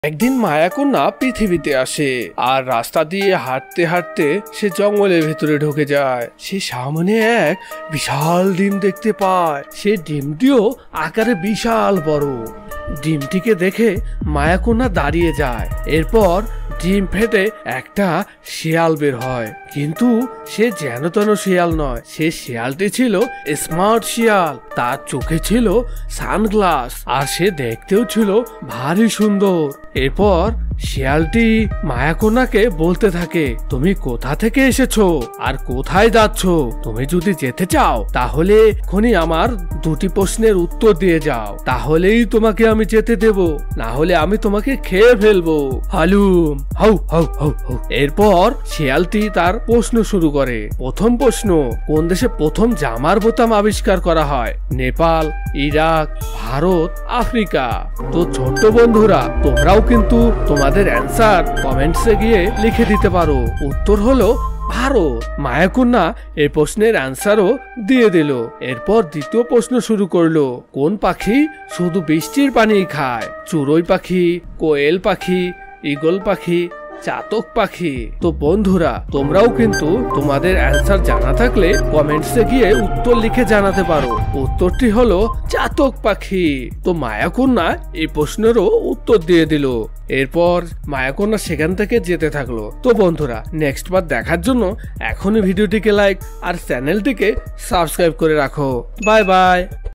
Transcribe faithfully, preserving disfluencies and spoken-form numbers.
একদিন মায়াকন্যা পৃথিবীতে আসে আর রাস্তা দিয়ে হাঁটতে হাঁটতে সে জঙ্গলের ভেতরে ঢুকে যায়। সে সামনে এক বিশাল ডিম দেখতে পায়। সে ডিমটিও আকারে বিশাল বড়। ডিমটিকে দেখে মায়াকন্যা দাঁড়িয়ে যায়। এরপর ডিম ফেটে একটা শিয়াল বের হয়, কিন্তু সে যেন তেন শিয়াল নয়। সে শিয়ালটি ছিল স্মার্ট শিয়াল। তার চোখে ছিল সানগ্লাস আর সে দেখতেও ছিল ভারী সুন্দর। এরপর শিয়ালটি মায়াকন্যাকে বলতে থাকে, তুমি কোথা থেকে এসেছো আর কোথায় যাচ্ছ? তুমি যদি যেতে চাও তাহলে এক্ষুনি আমার দুটি প্রশ্নের উত্তর দিয়ে যাও, তাহলেই তোমাকে আমি যেতে দেব, না হলে আমি তোমাকে খেয়ে ফেলবো। হালুম হাউ হাউ হাউ হাউ। এরপর শিয়ালটি তার প্রশ্ন শুরু করে। প্রথম প্রশ্ন, কোন দেশে প্রথম জামার বোতাম আবিষ্কার করা হয়? Nepal, Iraq, Bharat, Africa? তো ছোট্ট বন্ধুরা, তোমরাও কিন্তু তোমাদের অ্যান্সার কমেন্টসে গিয়ে লিখে দিতে পারো। উত্তর হলো ভারত। মায়াকন্যা এই প্রশ্নের অ্যান্সারও দিয়ে দিল। এরপর দ্বিতীয় প্রশ্ন শুরু করলো, কোন পাখি শুধু বৃষ্টির পানি খায়? চড়ুই পাখি, কোয়েল পাখি, ঈগল পাখি, চাতক পাখি? তো বন্ধুরা, তোমরাও কিন্তু তোমাদের অ্যান্সার জানা থাকলে কমেন্টসে গিয়ে উত্তর লিখে জানাতে পারো। উত্তরটি হলো চাতক পাখি। তো মায়াকন্যা এই প্রশ্নেরও উত্তর দিয়ে দিল। এরপর মায়াকন্যা সেখান থেকে যেতে থাকলো। তো বন্ধুরা, নেক্সট বার দেখার জন্য এখনই ভিডিওটিকে লাইক আর চ্যানেলটিকে সাবস্ক্রাইব করে রাখো। Bye by.